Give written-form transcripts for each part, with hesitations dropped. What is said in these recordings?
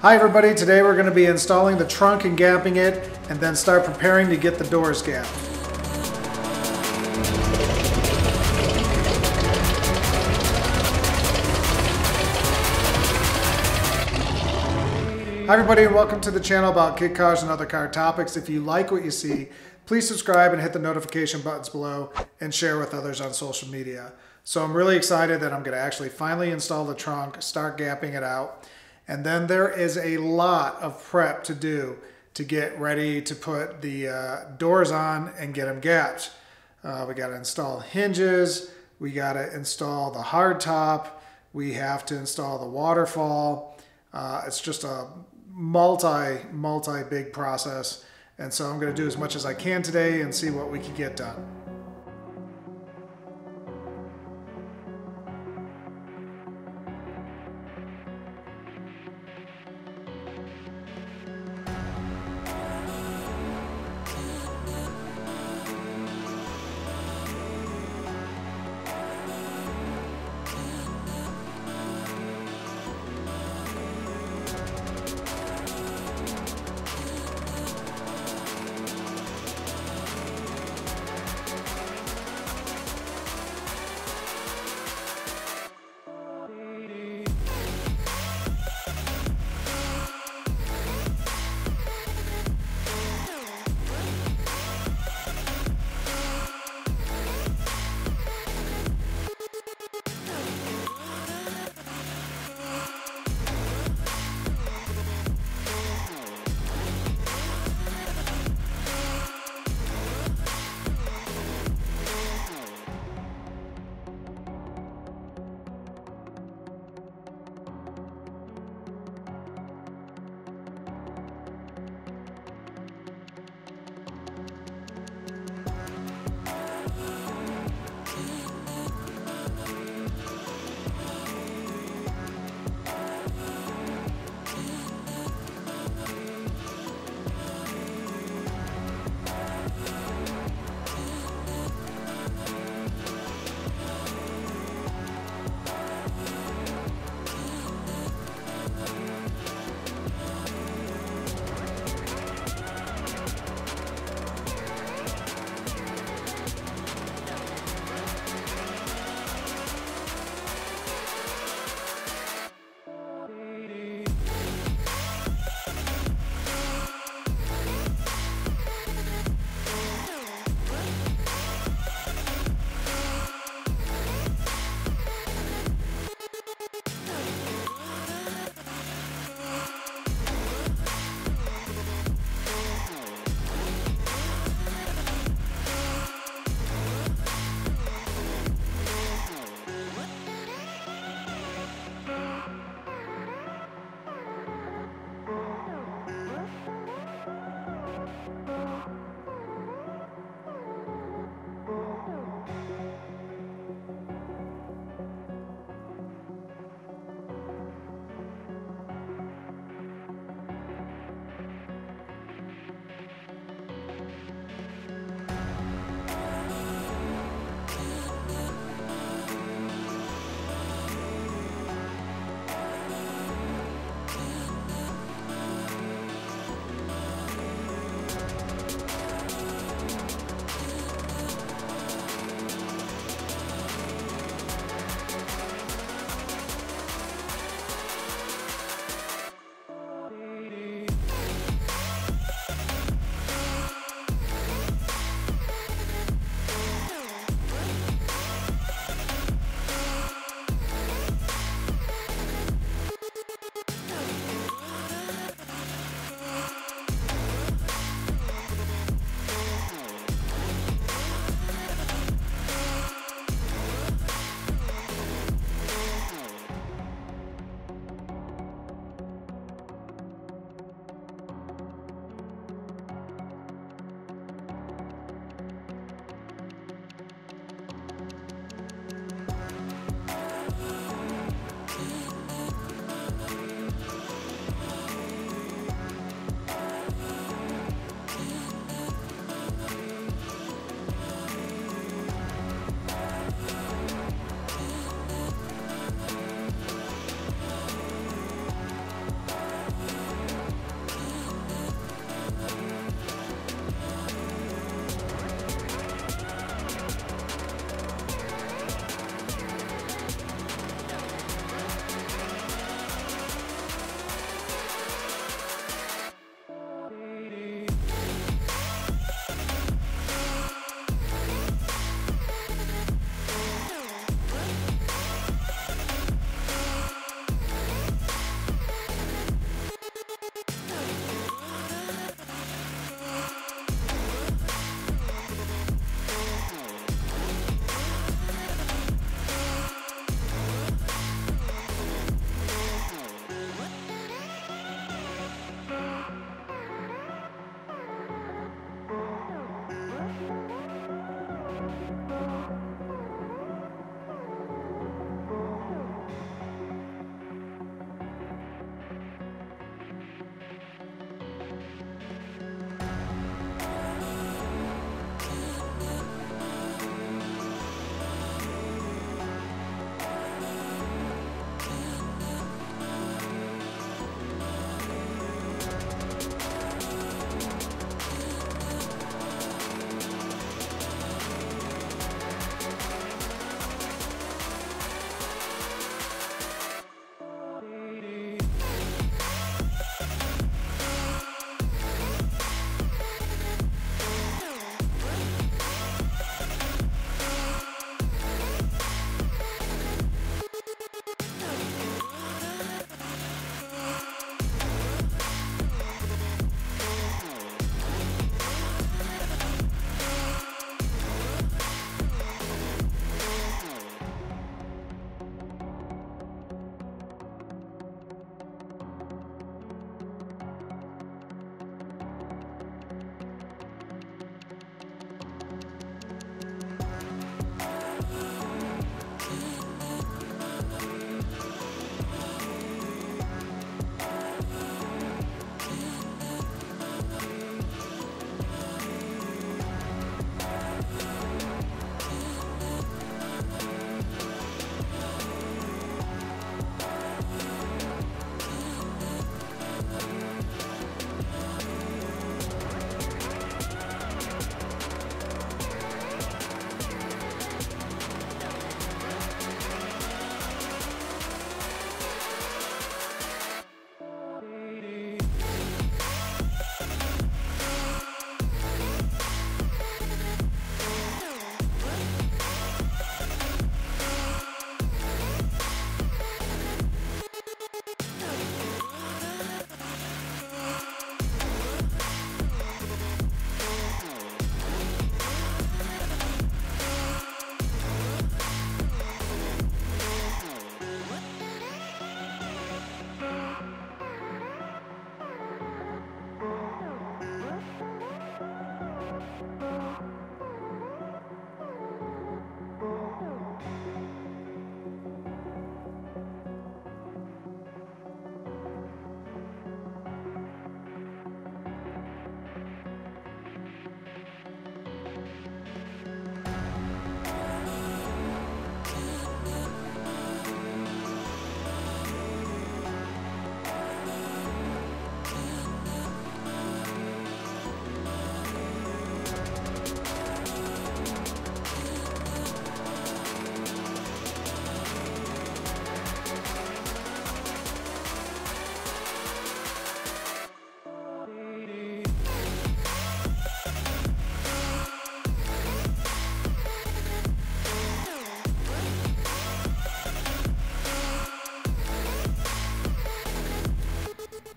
Hi everybody, today we're going to be installing the trunk and gapping it and then start preparing to get the doors gapped. Hi everybody and welcome to the channel about kit cars and other car topics. If you like what you see, please subscribe and hit the notification buttons below and share with others on social media. So I'm really excited that I'm going to actually finally install the trunk, start gapping it out. And then there is a lot of prep to do to get ready to put the doors on and get them gapped. We got to install hinges, we got to install the hardtop, we have to install the waterfall. It's just a multi big process. And so I'm going to do as much as I can today and see what we can get done.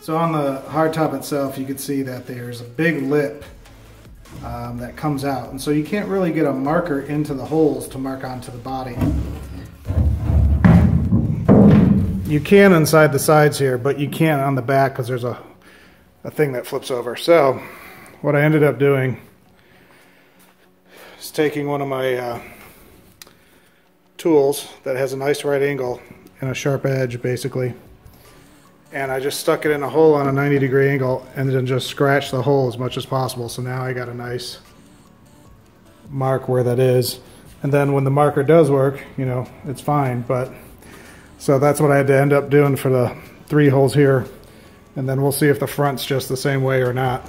So on the hardtop itself, you can see that there's a big lip that comes out. And so you can't really get a marker into the holes to mark onto the body. You can inside the sides here, but you can't on the back because there's a thing that flips over. So what I ended up doing is taking one of my tools that has a nice right angle and a sharp edge basically, and I just stuck it in a hole on a 90-degree angle and then just scratched the hole as much as possible. So now I got a nice mark where that is, and then when the marker does work, you know, it's fine. But so that's what I had to end up doing for the 3 holes here, and then we'll see if the front's just the same way or not.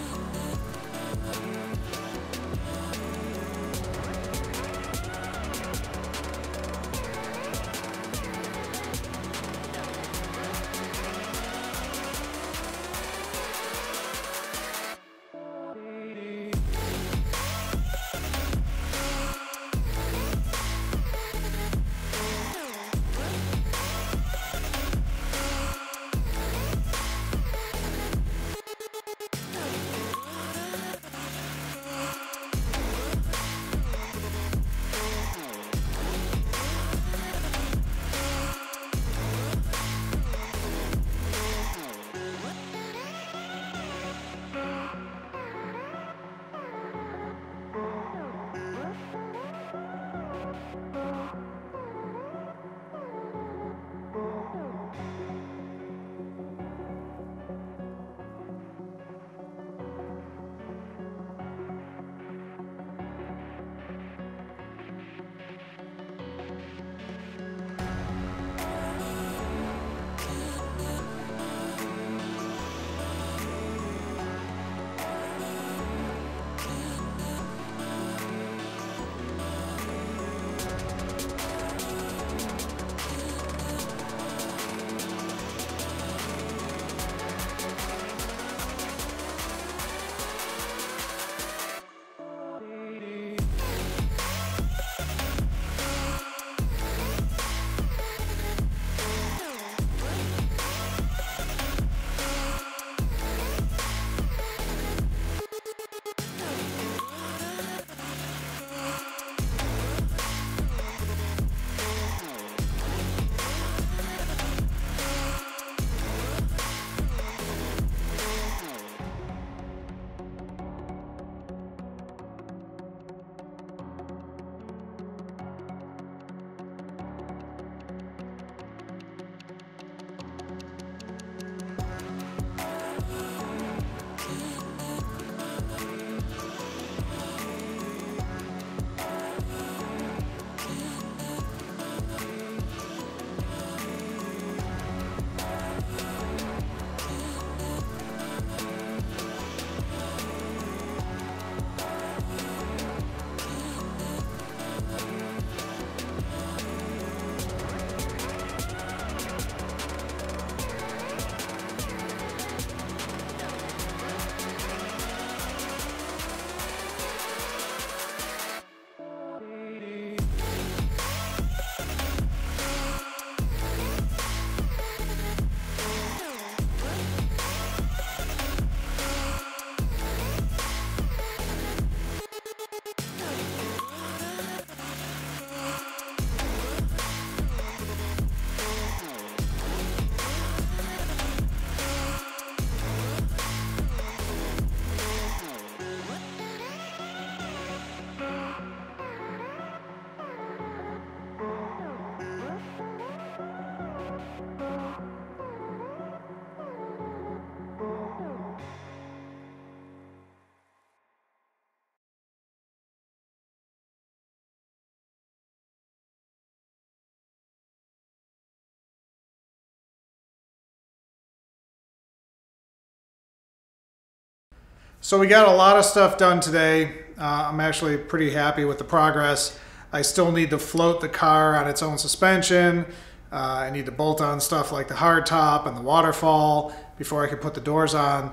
So we got a lot of stuff done today. I'm actually pretty happy with the progress. I still need to float the car on its own suspension. I need to bolt on stuff like the hardtop and the waterfall before I can put the doors on.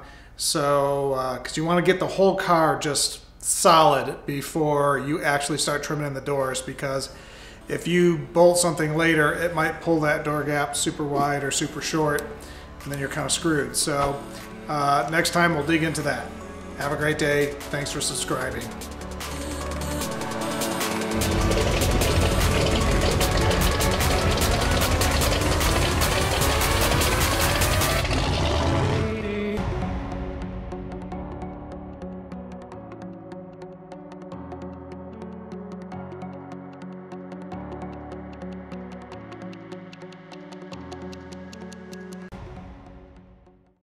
So, because you want to get the whole car just solid before you actually start trimming in the doors, because if you bolt something later, it might pull that door gap super wide or super short, and then you're kind of screwed. So next time we'll dig into that. Have a great day. Thanks for subscribing.